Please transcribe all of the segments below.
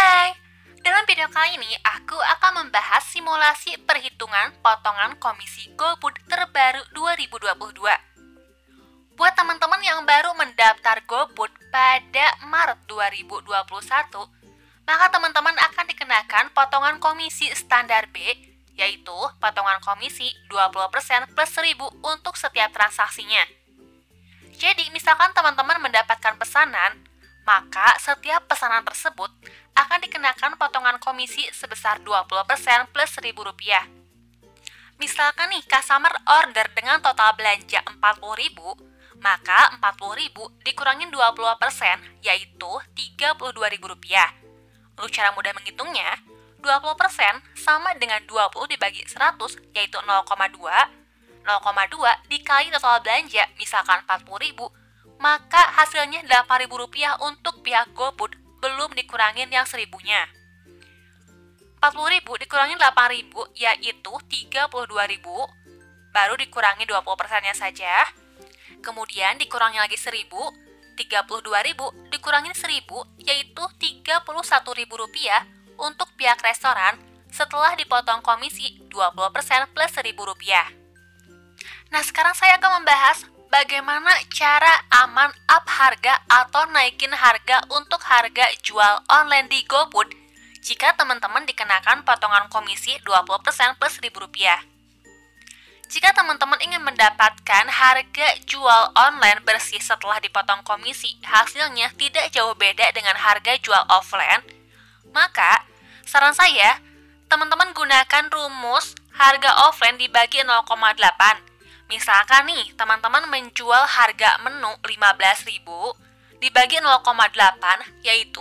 Hai, dalam video kali ini aku akan membahas simulasi perhitungan potongan komisi GoFood terbaru 2022. Buat teman-teman yang baru mendaftar GoFood pada Maret 2021, maka teman-teman akan dikenakan potongan komisi standar B, yaitu potongan komisi 20% plus 1.000 untuk setiap transaksinya. Jadi, misalkan teman-teman mendapatkan pesanan, maka setiap pesanan tersebut akan dikenakan potongan komisi sebesar 20% plus Rp1.000. Misalkan nih, customer order dengan total belanja Rp40.000, maka Rp40.000 dikurangin 20%, yaitu Rp32.000. Untuk cara mudah menghitungnya, 20% sama dengan 20 dibagi 100, yaitu 0,2. 0,2 dikali total belanja, misalkan Rp40.000, maka hasilnya Rp8.000 untuk pihak GoFood, belum dikurangin yang 1.000-nya. Rp40.000 dikurangin Rp8.000, yaitu Rp32.000, baru dikurangi 20%-nya saja. Kemudian dikurangi lagi 1.000, Rp32.000 dikurangin 1.000, yaitu Rp31.000 untuk pihak restoran setelah dipotong komisi 20% plus Rp1.000. Nah, sekarang saya akan membahas bagaimana cara aman up harga atau naikin harga untuk harga jual online di GoFood jika teman-teman dikenakan potongan komisi 20% plus Rp1.000. Jika teman-teman ingin mendapatkan harga jual online bersih setelah dipotong komisi, hasilnya tidak jauh beda dengan harga jual offline, maka saran saya, teman-teman gunakan rumus harga offline dibagi 0,8. Misalkan nih, teman-teman menjual harga menu Rp15.000 dibagi 0,8, yaitu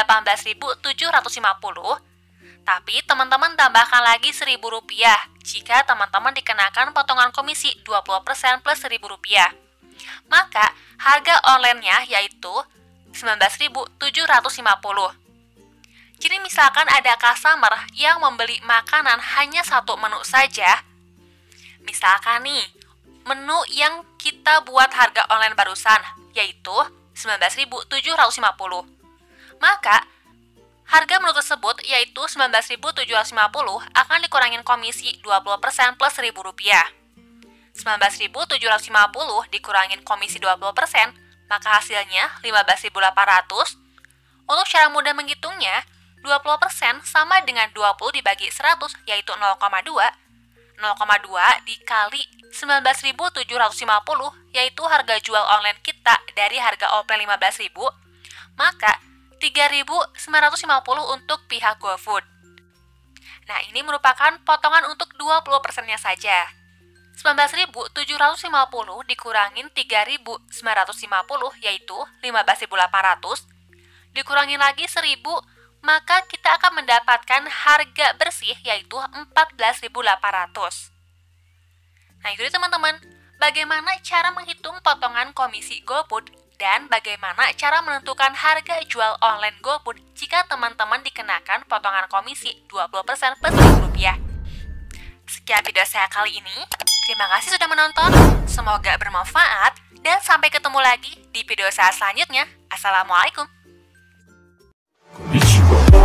Rp18.750. Tapi teman-teman tambahkan lagi Rp1.000 jika teman-teman dikenakan potongan komisi 20% plus Rp1.000. Maka harga online-nya yaitu Rp19.750. Jadi misalkan ada customer yang membeli makanan hanya satu menu saja, misalkan nih, menu yang kita buat harga online barusan, yaitu Rp19.750. Maka, harga menu tersebut, yaitu Rp19.750, akan dikurangin komisi 20% plus Rp1.000. Rp19.750 dikurangin komisi 20%, maka hasilnya Rp15.800. Untuk cara mudah menghitungnya, 20% sama dengan 20 dibagi 100, yaitu 0,2. 0,2 dikali 19.750, yaitu harga jual online kita dari harga offline 15.000, maka 3.950 untuk pihak GoFood. Nah, ini merupakan potongan untuk 20%-nya saja. 19.750 dikurangin 3.950, yaitu 15.800, dikurangin lagi 1.000, maka kita akan mendapatkan harga bersih yaitu Rp14.800. Nah, itu dia teman-teman, bagaimana cara menghitung potongan komisi GoFood dan bagaimana cara menentukan harga jual online GoFood jika teman-teman dikenakan potongan komisi 20% plus Rp1.000. Sekian video saya kali ini. Terima kasih sudah menonton. Semoga bermanfaat dan sampai ketemu lagi di video saya selanjutnya. Assalamualaikum. Konnichiwa.